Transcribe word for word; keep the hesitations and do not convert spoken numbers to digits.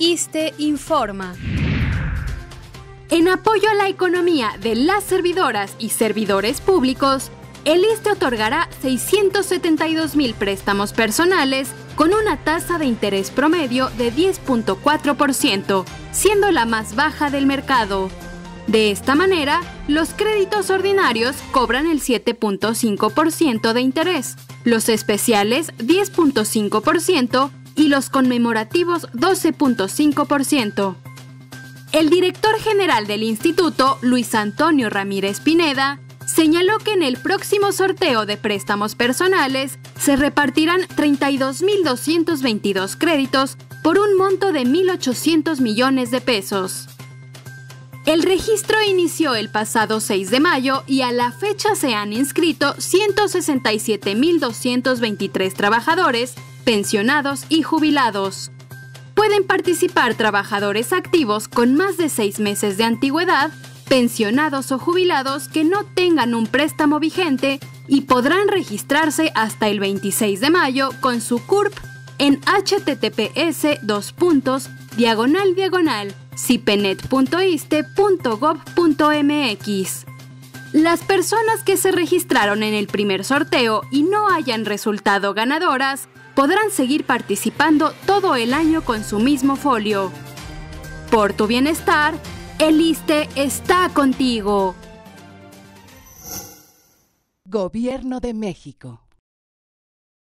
ISSSTE informa. En apoyo a la economía de las servidoras y servidores públicos, el ISSSTE otorgará seiscientos setenta y dos mil préstamos personales con una tasa de interés promedio de diez punto cuatro por ciento, siendo la más baja del mercado. De esta manera, los créditos ordinarios cobran el siete punto cinco por ciento de interés, los especiales diez punto cinco por ciento y los conmemorativos doce punto cinco por ciento. El director general del instituto, Luis Antonio Ramírez Pineda, señaló que en el próximo sorteo de préstamos personales se repartirán treinta y dos mil doscientos veintidós créditos por un monto de mil ochocientos millones de pesos. El registro inició el pasado seis de mayo y a la fecha se han inscrito ciento sesenta y siete mil doscientos veintitrés trabajadores, pensionados y jubilados. Pueden participar trabajadores activos con más de seis meses de antigüedad, pensionados o jubilados que no tengan un préstamo vigente y podrán registrarse hasta el veintiséis de mayo con su C U R P en https dos puntos diagonal diagonal cipenet punto iste punto gob punto mx. Las personas que se registraron en el primer sorteo y no hayan resultado ganadoras podrán seguir participando todo el año con su mismo folio. Por tu bienestar, el ISSSTE está contigo. Gobierno de México.